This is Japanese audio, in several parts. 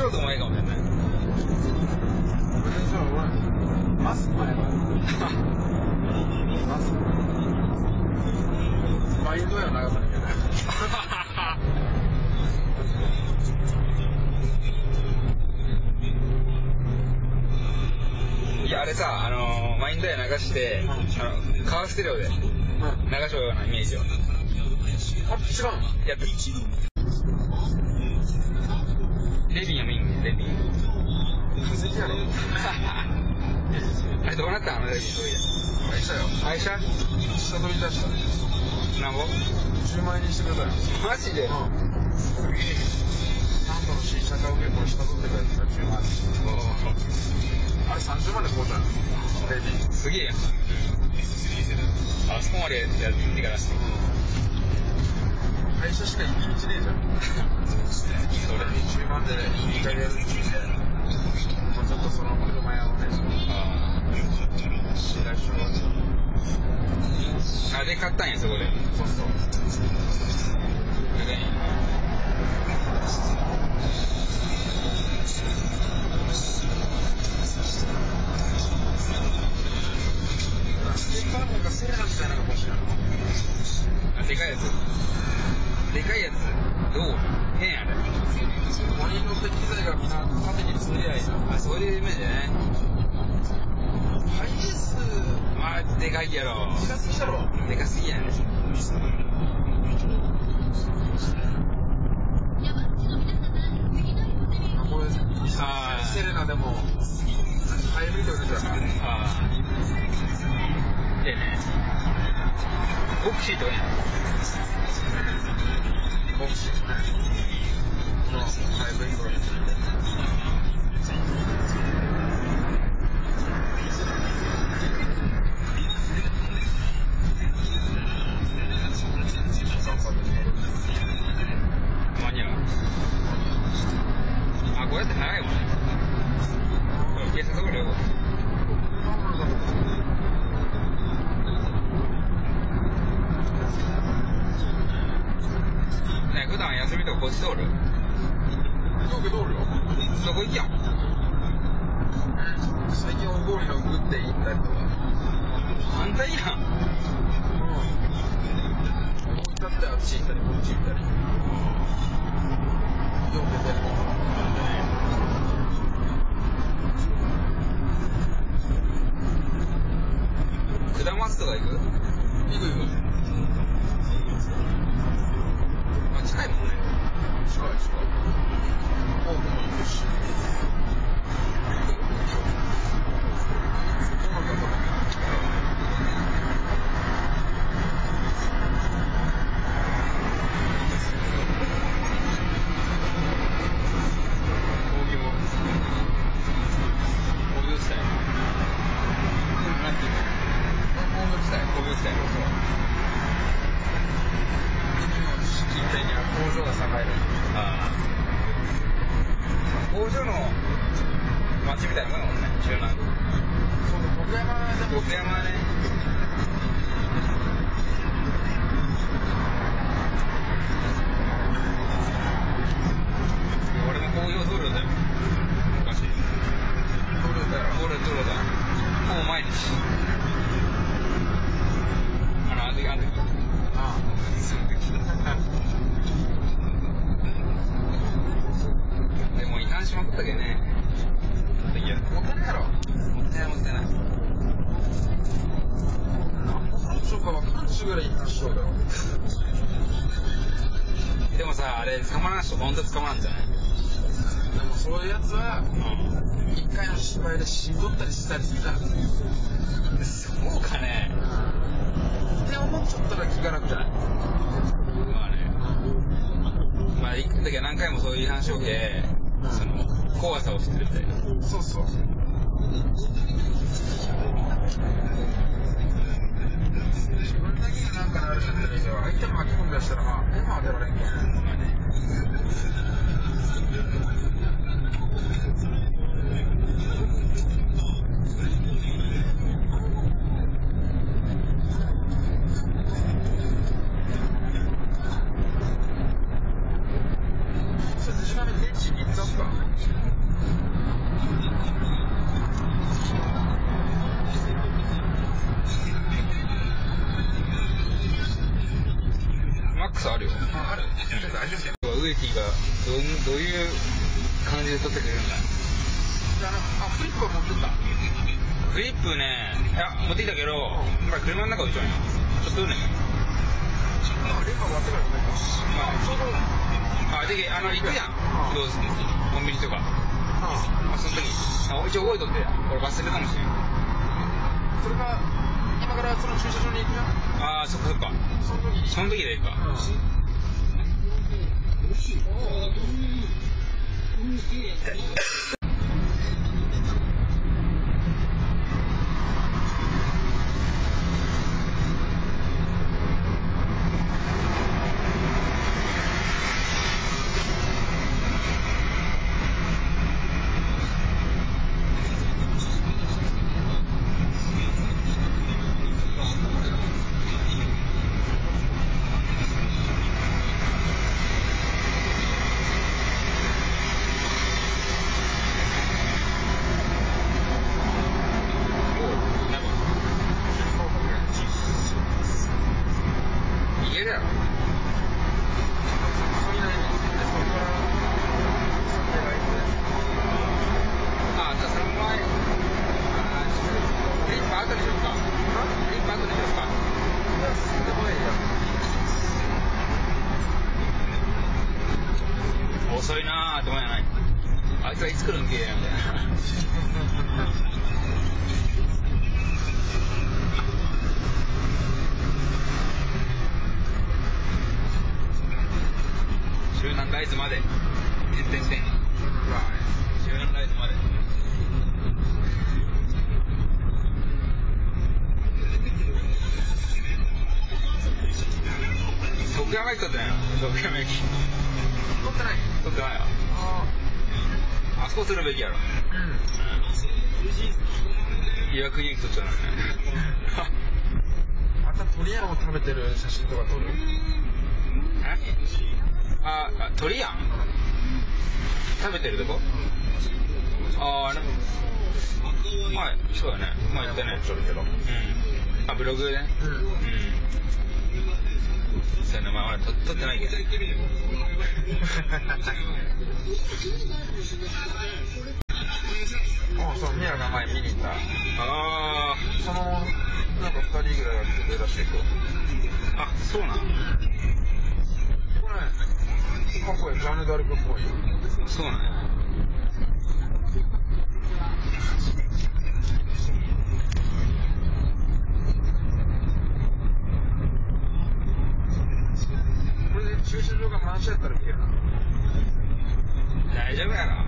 素人もいいかもしれない。 マスク前はマスクマインドや長さに見えない。 いやあれさ、マインドや流して、カーステレオで流しようようなイメージを。 あ、違うの？ やってレビンやミング、レビン。 化石やろ。 あれどうなったの？レビンそういや。 愛車よ。 愛車？ 下取り出した。 なんぼ ？10万円にしてくれたよ。 マジで？ すげえ。何度の新車買うけどこれ下取ってくれたら10万円。あれ30万で買うたんレビン。 すげえやん。あそこまでやってからして。 会社しか行き道ねえじゃん。それに10万で2回やるって言って、もうちょっとそのままやろうね。信頼しよう。 あれ買ったんや、そこで。 そうそう。なんかセレナみたいなのが欲しいな。 でかいやつ。でかいやつ。どう？変やね。 5人乗って機材がみんな縦に積み合いな。 あ、そういうイメージね。 ハイエース。 まあ、でかいやろ。 でかすぎだろ。 でかすぎやね。 これセレナでもハイブリッド出たら。 いいね。ボクシーとかね。 ボクシーね。このハイブリッドが出てるんで。 間に合う。あ、こうやって長いもんね。これ警察とかでよ。ね、普段休みとかこっち通る？ よく通るよ。 どこ行きやん？ 最近大通りのグッデイ行ったりとか。 反対やん。 思い立ってあっち行ったりこっち行ったり。よく出てる。 下松とか行く？ 行く。 まあ、近いもんね。 近い。多くも行くし。どうなんだろうね。 工場の町みたいなもんだもんね、中南。 そうだ、徳山でも。 徳山ね。俺も工業道路だよ。昔。 道路だよ。 道路だ。ほぼ毎日。あの時。 ああ。 その時。でも違反しまくったけどね。いや、 もったいないやろ。 もったいない。 何ちゅうか分からんちゅうぐらい違反しようだろ。 でもさ、あれ捕まらん人本当捕まらんじゃない？ でもそういうやつは、一回の失敗で死んどったりしたりするじゃん。 そうかね。 って思っちゃったら気が楽じゃない？ まあね。まあ行く時は何回もそういう違反しようけ、その怖さを知ってるみたいな。 そうそう。自分だけがなんかなるじゃんだけど、相手も巻き込んだりしたらまあ手も当てられんけん。 まあね。 それ自分で電池3つあった？ 大丈夫だよ。 植木がどういう感じで撮ってくれるんだ。 フリップは持ってった。 フリップね、いや持ってきたけど、まあ車の中置いちゃうよ。ちょっとね。 レバー割ってからね。 で行くやん。コンビニとか。その時一応覚えとってや。俺忘れるかもしれん。 それが今からその駐車場に行くやん。 そっかそっか。その時でいいか。遅いなぁって思うやない。あいつはいつ来るんけみたいな。周南ライズまで。周南ライズまで。徳山駅撮ってないの？徳山駅。 撮ってない。 撮ってないよ。あそこするべきやろ。岩国駅撮っちゃうのね。 また鳥屋を食べてる写真とか撮る？ 鳥やん食べてるとこ？そうだね。言ったね。ブログでね。そういうのまだ撮ってないけど。 そう、ミヤが前見に行った。その、なんか2人ぐらいが来てるらしいと。 そうなの？これ、かっこいい、ジャンヌ・ダルクっぽい。 そうなんや。 これで駐車場が満車やったら見えるな。 大丈夫やろ。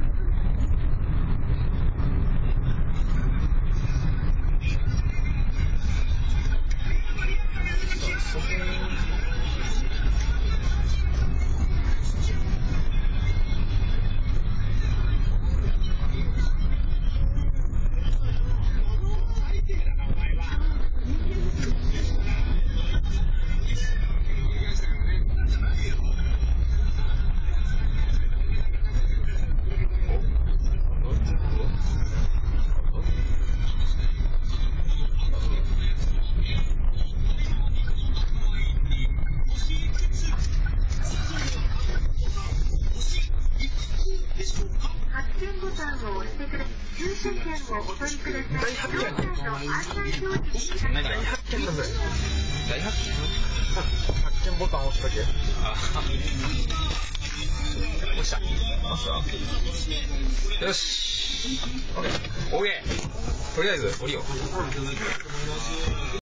発見ボタン押したっけ？ 押した。よし。オッケー。とりあえず降りよう。